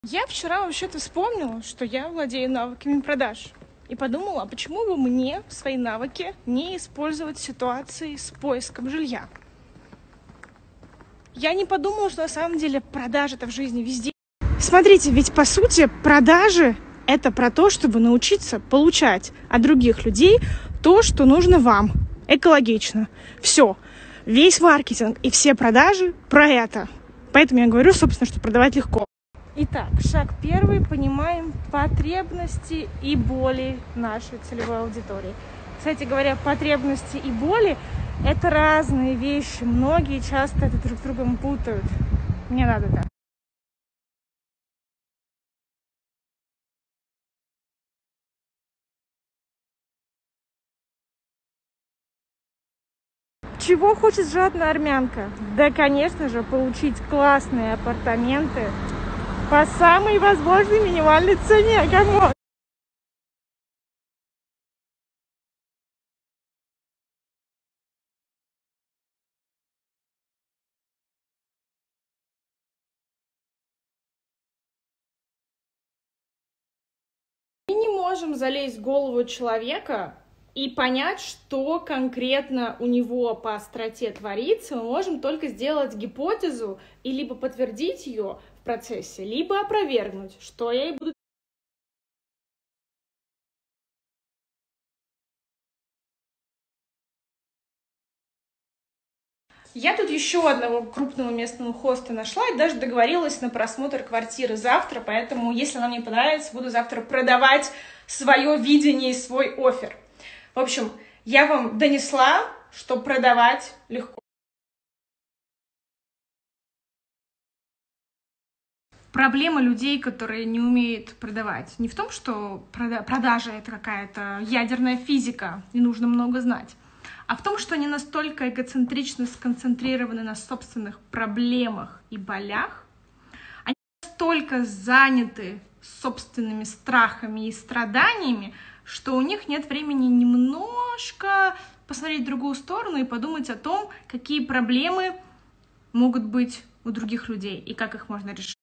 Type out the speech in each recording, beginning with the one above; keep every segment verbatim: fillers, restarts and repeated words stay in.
Я вчера вообще-то вспомнила, что я владею навыками продаж. И подумала, а почему бы мне свои навыки не использовать в ситуации с поиском жилья? Я не подумала, что на самом деле продажи это в жизни везде. Смотрите, ведь по сути продажи это про то, чтобы научиться получать от других людей то, что нужно вам. Экологично. Все. Весь маркетинг и все продажи про это. Поэтому я говорю, собственно, что продавать легко. Итак, шаг первый. Понимаем потребности и боли нашей целевой аудитории. Кстати говоря, потребности и боли – это разные вещи. Многие часто это друг с другом путают. Не надо так. Чего хочет жадная армянка? Да, конечно же, получить классные апартаменты по самой возможной минимальной цене. Камон! Мы не можем залезть в голову человека и понять, что конкретно у него по остроте творится. Мы можем только сделать гипотезу и либо подтвердить ее в процессе, либо опровергнуть, что я и буду. Я тут еще одного крупного местного хоста нашла и даже договорилась на просмотр квартиры завтра, поэтому, если она мне понравится, буду завтра продавать свое видение и свой оффер. В общем, я вам донесла, что продавать легко. Проблема людей, которые не умеют продавать, не в том, что прода- продажа — это какая-то ядерная физика, и нужно много знать, а в том, что они настолько эгоцентрично сконцентрированы на собственных проблемах и болях, они настолько заняты собственными страхами и страданиями, что у них нет времени немножко посмотреть в другую сторону и подумать о том, какие проблемы могут быть у других людей и как их можно решить.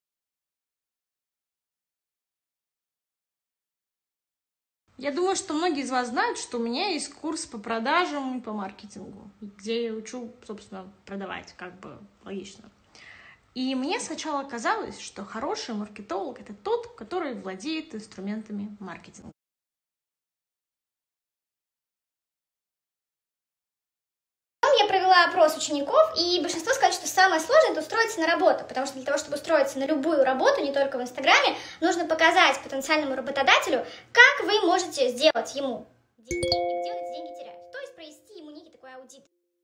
Я думаю, что многие из вас знают, что у меня есть курс по продажам и по маркетингу, где я учу, собственно, продавать, как бы логично. И мне сначала казалось, что хороший маркетолог — это тот, который владеет инструментами маркетинга. Я провела опрос учеников, и большинство сказали, что самое сложное — это устроиться на работу, потому что для того, чтобы устроиться на любую работу, не только в Инстаграме, нужно показать потенциальному работодателю, как вы можете сделать ему деньги и где он эти деньги теряет. То есть провести ему некий такой аудит.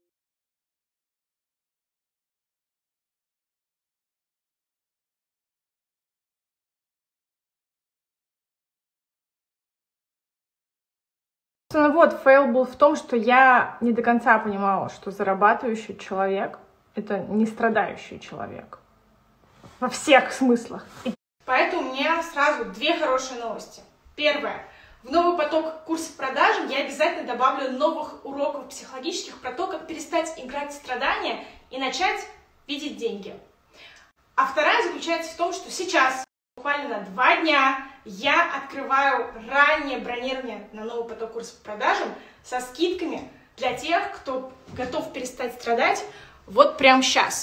Вот, фейл был в том, что я не до конца понимала, что зарабатывающий человек — это не страдающий человек. Во всех смыслах. Поэтому у меня сразу две хорошие новости. Первое. В новый поток курсов продажи я обязательно добавлю новых уроков психологических про то, как перестать играть в страдания и начать видеть деньги. А вторая заключается в том, что сейчас, буквально на два дня, я открываю раннее бронирование на новый поток курсов по продажам со скидками для тех, кто готов перестать страдать вот прямо сейчас.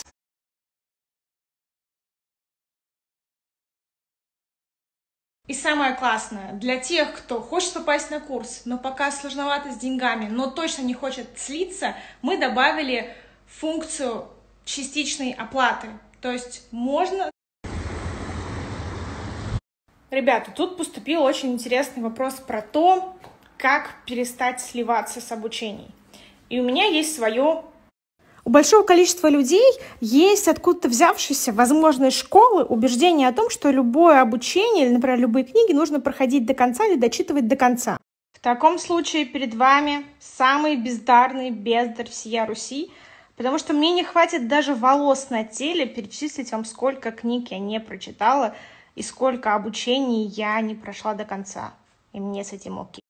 И самое классное, для тех, кто хочет попасть на курс, но пока сложновато с деньгами, но точно не хочет слиться, мы добавили функцию частичной оплаты. То есть можно... Ребята, тут поступил очень интересный вопрос про то, как перестать сливаться с обучением. И у меня есть свое... У большого количества людей есть откуда-то взявшиеся, возможно, из школы убеждение о том, что любое обучение, или, например, любые книги нужно проходить до конца или дочитывать до конца. В таком случае перед вами самый бездарный бездарь всея Руси, потому что мне не хватит даже волос на теле перечислить вам, сколько книг я не прочитала и сколько обучений я не прошла до конца. И мне с этим окей.